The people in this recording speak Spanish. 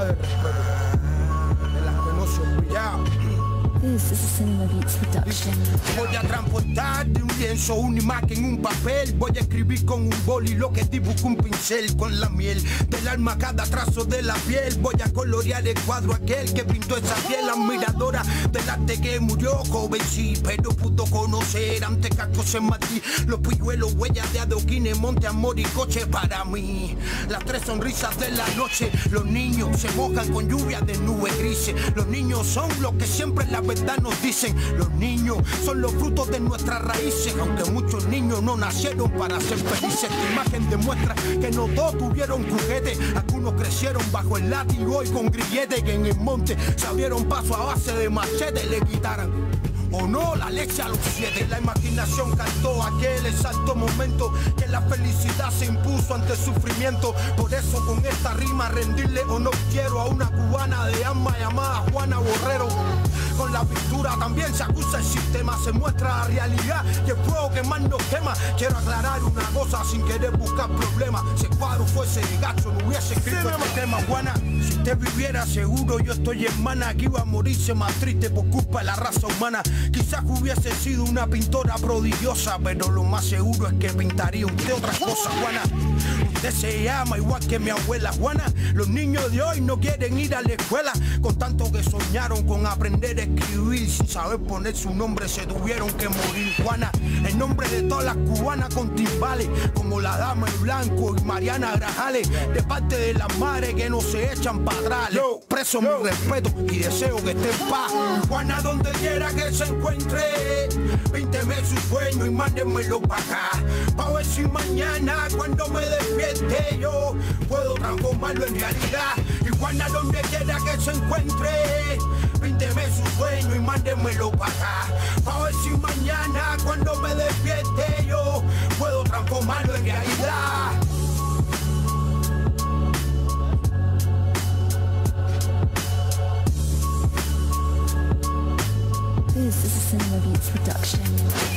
falta de respeto, de las que no se olvidan. This is a Cinema Beats production. Voy a transportar de un lienzo una imagen, un papel. Voy a escribir con un boli lo que dibujo un pincel. Con la miel del alma cada trazo de la piel. Voy a colorear el cuadro aquel que pintó esa piel admiradora del arte que murió joven, sí, pero pudo conocer antes que a José Martí. Los pilluelos, huellas de adoquines, monte, amor y coche para mí. Las tres sonrisas de la noche. Los niños se mojan con lluvia de nubes grises. Los niños son lo que siempre la verdad nos dicen. Los niños son los frutos de nuestras raíces. Aunque muchos niños no nacieron para ser felices. Esta imagen demuestra que no todos tuvieron juguetes. Algunos crecieron bajo el látigo y con grilletes. Que en el monte se abrieron paso a base de machete. Le quitaran o no la leche a los 7. La imaginación cantó aquel exacto momento que la felicidad se impuso ante el sufrimiento. Por eso con esta rima rendirle honor quiero a una cubana de alma llamada Juana Borrero. Con la pintura también se acusa el sistema, se muestra la realidad y el fuego que más nos quema. Quiero aclarar una cosa sin querer buscar problemas. Si el cuadro fuese de gacho no hubiese escrito este tema. Juana, si usted viviera seguro yo estoy hermana, que iba a morirse más triste por culpa de la raza humana. Quizás hubiese sido una pintora prodigiosa, pero lo más seguro es que pintaría usted otra cosa. Juana, usted se llama igual que mi abuela Juana. Los niños de hoy no quieren ir a la escuela, con tanto que soñaron con aprender a escribir. Sin saber poner su nombre se tuvieron que morir. Juana, el nombre de todas las cubanas con timbales, como la Dama en Blanco y Mariana Grajales, de parte de las madres que no se echan para atrás. Les expreso mi respeto y deseo que esté en paz. Juana, donde quiera que se encuentre, pínteme su sueño y mándenmelo para acá, pa' ver si mañana cuando me despierte yo puedo transformarlo en realidad. Y Juana, donde quiera que se encuentre, pínteme su sueño y mándenmelo para acá, pa' ver si mañana cuando me despierte yo puedo transformarlo en realidad. This is a Cinema Beats production.